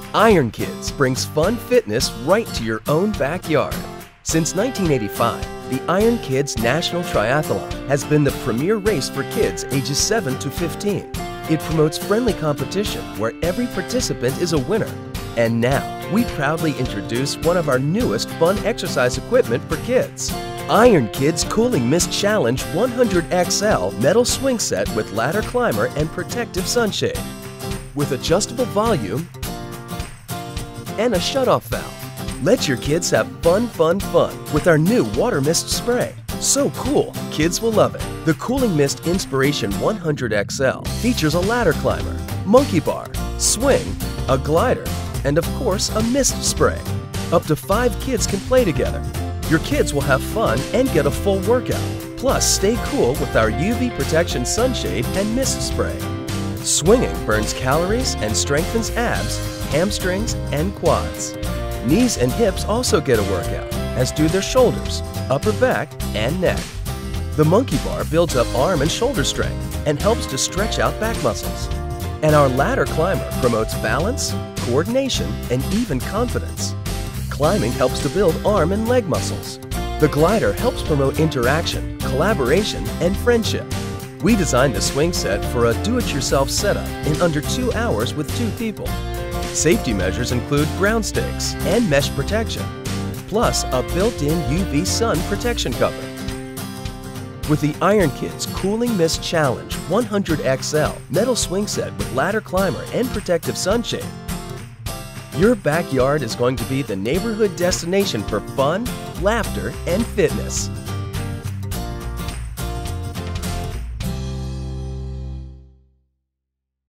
Iron Kids brings fun fitness right to your own backyard. Since 1985, the Iron Kids National Triathlon has been the premier race for kids ages 7 to 15. It promotes friendly competition where every participant is a winner. And now, we proudly introduce one of our newest fun exercise equipment for kids. Iron Kids Cooling Mist Challenge 100XL Metal Swing Set with ladder climber and protective sunshade. With adjustable volume and a shutoff valve. Let your kids have fun with our new water mist spray. So cool, kids will love it. The Cooling Mist Inspiration 100XL features a ladder climber, monkey bar, swing, a glider, and of course a mist spray. Up to 5 kids can play together. Your kids will have fun and get a full workout. Plus, stay cool with our UV protection sunshade and mist spray. Swinging burns calories and strengthens abs, hamstrings, and quads. Knees and hips also get a workout, as do their shoulders, upper back, and neck. The monkey bar builds up arm and shoulder strength and helps to stretch out back muscles. And our ladder climber promotes balance, coordination, and even confidence. Climbing helps to build arm and leg muscles. The glider helps promote interaction, collaboration, and friendship. We designed the swing set for a do-it-yourself setup in under 2 hours with 2 people. Safety measures include ground stakes and mesh protection, plus a built-in UV sun protection cover. With the Iron Kids Cooling Mist Challenge 100XL Metal Swing Set with ladder climber and protective sunshade, your backyard is going to be the neighborhood destination for fun, laughter, and fitness.